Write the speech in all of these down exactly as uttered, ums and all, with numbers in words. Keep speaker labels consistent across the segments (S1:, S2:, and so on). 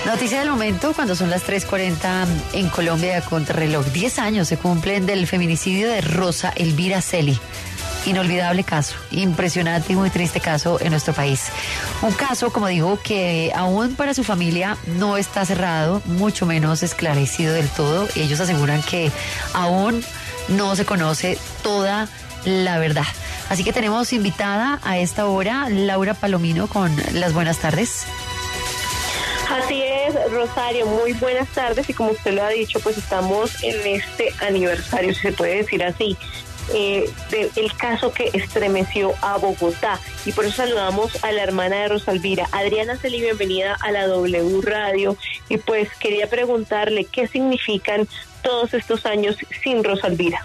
S1: Noticia del momento, cuando son las tres cuarenta en Colombia, contrarreloj. diez años se cumplen del feminicidio de Rosa Elvira Celi. Inolvidable caso, impresionante y muy triste caso en nuestro país. Un caso, como digo, que aún para su familia no está cerrado, mucho menos esclarecido del todo. Ellos aseguran que aún no se conoce toda la verdad. Así que tenemos invitada a esta hora Laura Palomino con las buenas tardes.
S2: Así es, Rosario, muy buenas tardes, y como usted lo ha dicho, pues estamos en este aniversario, si se puede decir así, eh, del caso que estremeció a Bogotá, y por eso saludamos a la hermana de Rosa Elvira, Adriana Celi. Bienvenida a la W Radio, y pues quería preguntarle qué significan todos estos años sin Rosa Elvira.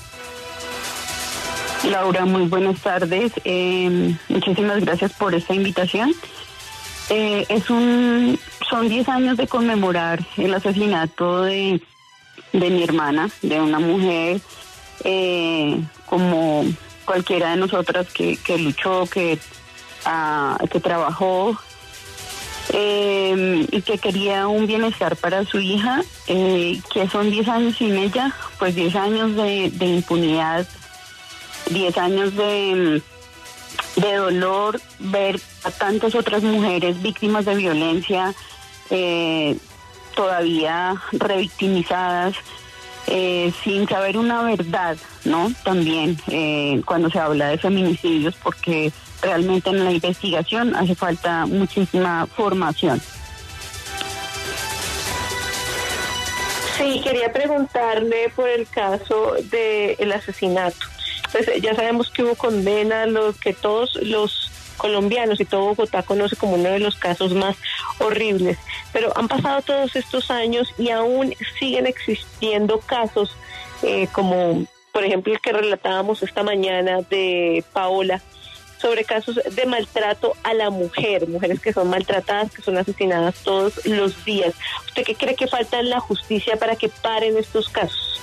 S3: Laura, muy buenas tardes, eh, muchísimas gracias por esta invitación. Eh, es un, son diez años de conmemorar el asesinato de, de mi hermana, de una mujer eh, como cualquiera de nosotras que, que luchó, que, uh, que trabajó eh, y que quería un bienestar para su hija, eh, que son diez años sin ella, pues diez años de, de impunidad, diez años de... de dolor, ver a tantas otras mujeres víctimas de violencia eh, todavía revictimizadas, eh, sin saber una verdad, ¿no? También eh, cuando se habla de feminicidios, porque realmente en la investigación hace falta muchísima formación.
S2: Sí, quería preguntarle por el caso del asesinato. Pues ya sabemos que hubo condena, lo que todos los colombianos y todo Bogotá conoce como uno de los casos más horribles, pero han pasado todos estos años y aún siguen existiendo casos eh, como por ejemplo el que relatábamos esta mañana de Paola, sobre casos de maltrato a la mujer, mujeres que son maltratadas, que son asesinadas todos los días. ¿Usted qué cree que falta en la justicia para que paren estos casos?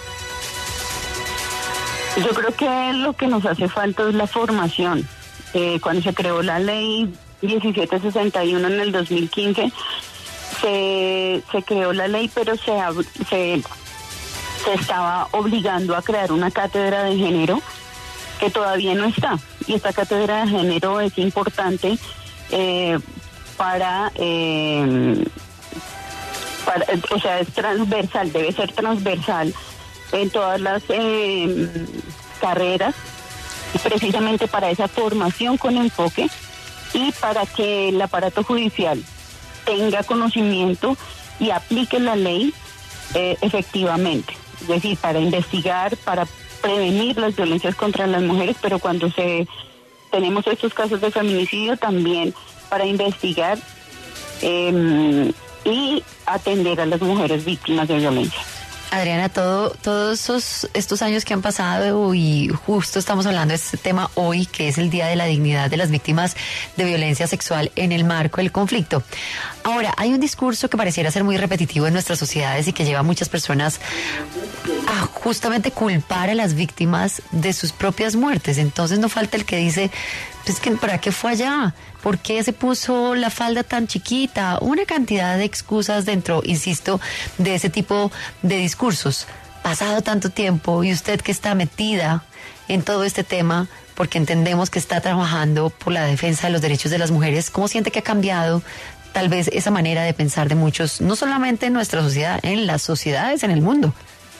S3: Yo creo que lo que nos hace falta es la formación. Eh, cuando se creó la ley diecisiete sesenta y uno en el dos mil quince, se, se creó la ley, pero se, se, se estaba obligando a crear una cátedra de género que todavía no está. Y esta cátedra de género es importante eh, para, eh, para, o sea, es transversal, debe ser transversal en todas las eh, carreras, precisamente para esa formación con enfoque y para que el aparato judicial tenga conocimiento y aplique la ley eh, efectivamente, es decir, para investigar, para prevenir las violencias contra las mujeres, pero cuando se tenemos estos casos de feminicidio también para investigar eh, y atender a las mujeres víctimas de violencia.
S1: Adriana, todo, todos esos, estos años que han pasado y justo estamos hablando de este tema hoy, que es el Día de la Dignidad de las Víctimas de Violencia Sexual en el marco del conflicto. Ahora, hay un discurso que pareciera ser muy repetitivo en nuestras sociedades y que lleva a muchas personas a justamente culpar a las víctimas de sus propias muertes. Entonces no falta el que dice, pues que ¿para qué fue allá? ¿Por qué se puso la falda tan chiquita? Una cantidad de excusas dentro, insisto, de ese tipo de discursos. Pasado tanto tiempo y usted que está metida en todo este tema, porque entendemos que está trabajando por la defensa de los derechos de las mujeres, ¿cómo siente que ha cambiado tal vez esa manera de pensar de muchos, no solamente en nuestra sociedad, en las sociedades en el mundo?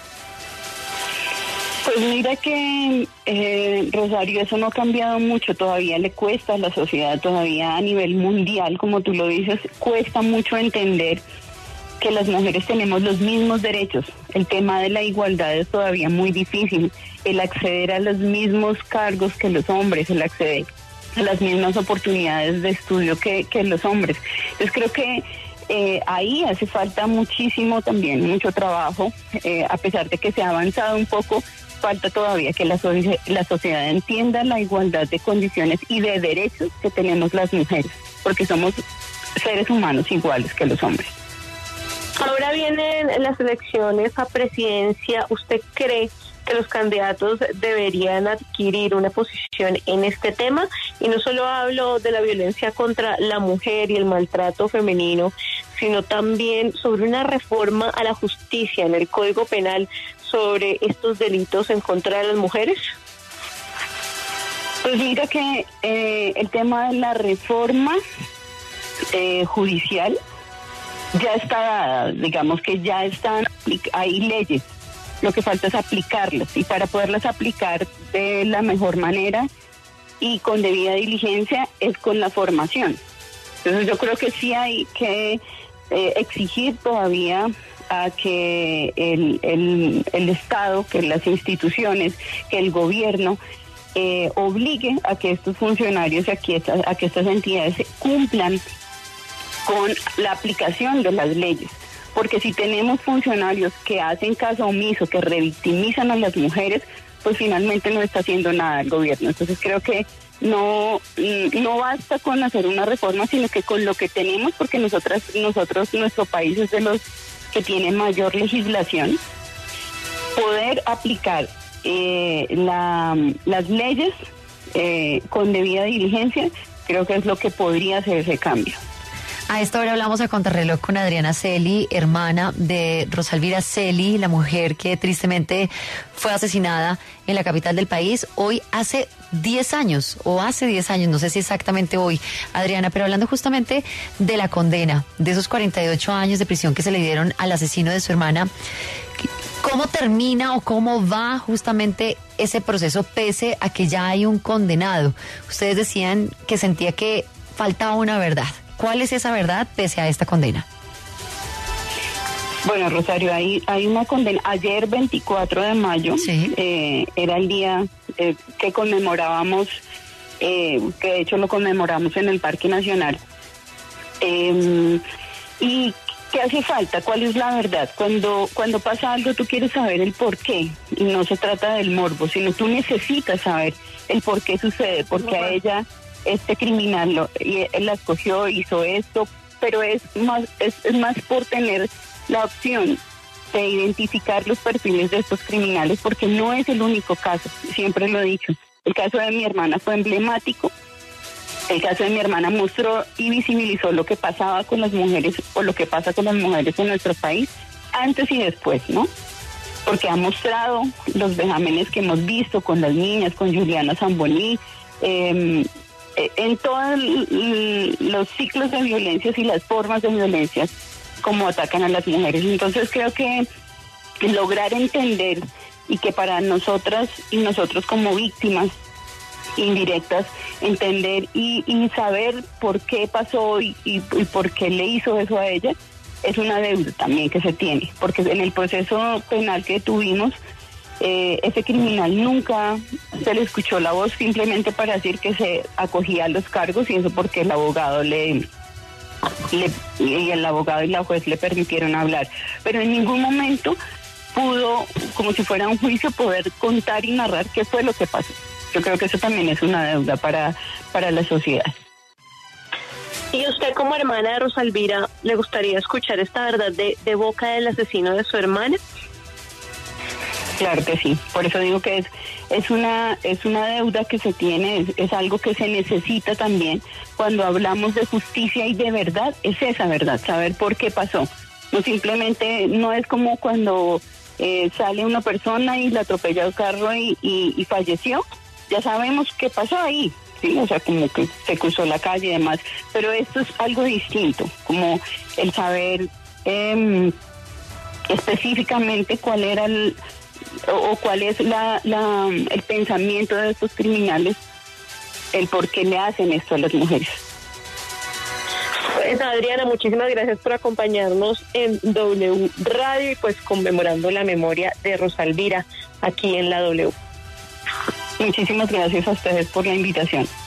S3: Pues mira que, eh, Rosario, eso no ha cambiado mucho, todavía le cuesta a la sociedad, todavía a nivel mundial, como tú lo dices, cuesta mucho entender que las mujeres tenemos los mismos derechos. El tema de la igualdad es todavía muy difícil, el acceder a los mismos cargos que los hombres, el acceder a las mismas oportunidades de estudio que, que los hombres. Entonces creo que Eh, ahí hace falta muchísimo también, mucho trabajo, eh, a pesar de que se ha avanzado un poco, falta todavía que la, so- la sociedad entienda la igualdad de condiciones y de derechos que tenemos las mujeres, porque somos seres humanos iguales que los hombres.
S2: Ahora vienen las elecciones a presidencia. ¿Usted cree que los candidatos deberían adquirir una posición en este tema? Y no solo hablo de la violencia contra la mujer y el maltrato femenino, sino también sobre una reforma a la justicia en el Código Penal sobre estos delitos en contra de las mujeres?
S3: Pues mira que eh, el tema de la reforma eh, judicial ya está dada, digamos que ya están, hay leyes, lo que falta es aplicarlas, y para poderlas aplicar de la mejor manera y con debida diligencia es con la formación. Entonces yo creo que sí hay que eh, exigir todavía a que el, el, el Estado, que las instituciones, que el gobierno eh, obligue a que estos funcionarios, a que, estas, a que estas entidades cumplan con la aplicación de las leyes. Porque si tenemos funcionarios que hacen caso omiso, que revictimizan a las mujeres, pues finalmente no está haciendo nada el gobierno. Entonces creo que no no basta con hacer una reforma, sino que con lo que tenemos, porque nosotras nosotros nuestro país es de los que tiene mayor legislación, poder aplicar eh, la, las leyes eh, con debida diligencia, creo que es lo que podría hacer ese cambio.
S1: A esta hora hablamos a contrarreloj con Adriana Celi, hermana de Rosalvira Celi, la mujer que tristemente fue asesinada en la capital del país hoy hace diez años, o hace diez años, no sé si exactamente hoy, Adriana, pero hablando justamente de la condena, de esos cuarenta y ocho años de prisión que se le dieron al asesino de su hermana, ¿cómo termina o cómo va justamente ese proceso pese a que ya hay un condenado? Ustedes decían que sentía que faltaba una verdad. ¿Cuál es esa verdad pese a esta condena?
S3: Bueno, Rosario, hay, hay una condena. Ayer, veinticuatro de mayo, sí. eh, era el día eh, que conmemorábamos, eh, que de hecho lo conmemoramos en el Parque Nacional. Eh, ¿Y qué hace falta? ¿Cuál es la verdad? Cuando, cuando pasa algo, tú quieres saber el por qué, y no se trata del morbo, sino tú necesitas saber el por qué sucede, porque a ella... este criminal lo, y él la escogió, hizo esto, pero es más es, es más por tener la opción de identificar los perfiles de estos criminales, porque no es el único caso, siempre lo he dicho. El caso de mi hermana fue emblemático, el caso de mi hermana mostró y visibilizó lo que pasaba con las mujeres, o lo que pasa con las mujeres en nuestro país, antes y después, ¿no? Porque ha mostrado los vejámenes que hemos visto con las niñas, con Juliana Zamboní, eh, en todos los ciclos de violencias y las formas de violencia como atacan a las mujeres. Entonces creo que lograr entender, y que para nosotras y nosotros como víctimas indirectas, entender y, y saber por qué pasó y, y, y por qué le hizo eso a ella, es una deuda también que se tiene, porque en el proceso penal que tuvimos, Eh, ese criminal nunca se le escuchó la voz, simplemente para decir que se acogía a los cargos, y eso porque el abogado le, le y el abogado y la juez le permitieron hablar, pero en ningún momento pudo, como si fuera un juicio, poder contar y narrar qué fue lo que pasó. Yo creo que eso también es una deuda para, para la sociedad.
S2: ¿Y usted, como hermana de Rosalvira, le gustaría escuchar esta verdad de, de boca del asesino de su hermana?
S3: Claro que sí, por eso digo que es es una es una deuda que se tiene, es, es algo que se necesita también cuando hablamos de justicia y de verdad, es esa verdad, saber por qué pasó. No simplemente, no es como cuando eh, sale una persona y la atropella un carro y, y, y falleció, ya sabemos qué pasó ahí, sí, o sea, como que se cruzó la calle y demás, pero esto es algo distinto, como el saber eh, específicamente cuál era el o cuál es la, la el pensamiento de estos criminales, el por qué le hacen esto a las mujeres.
S2: Pues Adriana, muchísimas gracias por acompañarnos en W Radio y pues conmemorando la memoria de Rosalvira aquí en la W.
S3: Muchísimas gracias a ustedes por la invitación.